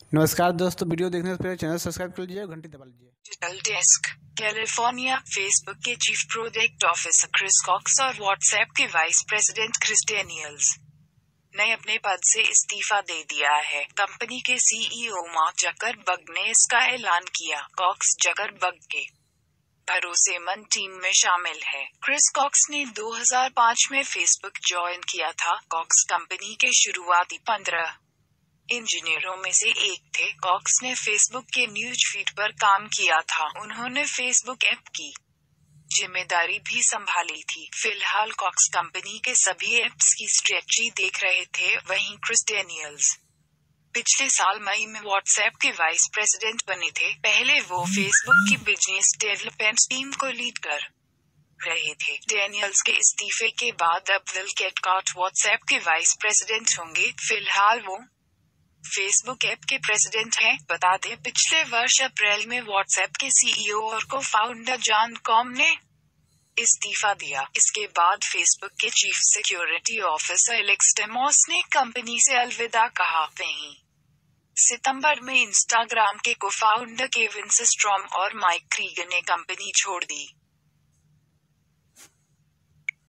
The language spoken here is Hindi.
नमस्कार दोस्तों, वीडियो देखने से पहले चैनल सब्सक्राइब कर लीजिए और घंटी दबा लीजिए। Digital desk. कैलिफोर्निया। फेसबुक के chief product officer Chris Cox और व्हाट्सएप के वाइस प्रेसिडेंट क्रिस डेनियल्स ने अपने पद से इस्तीफा दे दिया है। कंपनी के सीईओ मार्क जकरबर्ग ने इसका ऐलान किया। कॉक्स जकरबर्ग के भरोसेमंद टीम में शामिल है। क्रिस कॉक्स ने 2005 में फेसबुक ज्वाइन किया था। कॉक्स कंपनी के शुरुआती 15 इंजीनियरों में से एक थे। कॉक्स ने फेसबुक के न्यूज फीड पर काम किया था। उन्होंने फेसबुक ऐप की जिम्मेदारी भी संभाली थी। फिलहाल कॉक्स कंपनी के सभी ऐप्स की स्ट्रेटजी देख रहे थे। वहीं क्रिस डेनियल्स पिछले साल मई में व्हाट्सएप के वाइस प्रेसिडेंट बने थे। पहले वो फेसबुक की बिजनेस डेवलपमेंट टीम को लीड कर रहे थे। डेनियल्स के इस्तीफे के बाद अब विल कैटकार्ट व्हाट्सएप के वाइस प्रेसिडेंट होंगे। फिलहाल वो फेसबुक ऐप के प्रेसिडेंट हैं। बता दें, पिछले वर्ष अप्रैल में व्हाट्सएप के सीईओ और को फाउंडर जॉन कॉम ने इस्तीफा दिया। इसके बाद फेसबुक के chief security officer Alex Demos ने कंपनी से अलविदा कहा। वहीं सितंबर में इंस्टाग्राम के को फाउंडर केविन सिस्ट्रॉम और माइक क्रीगर ने कंपनी छोड़ दी।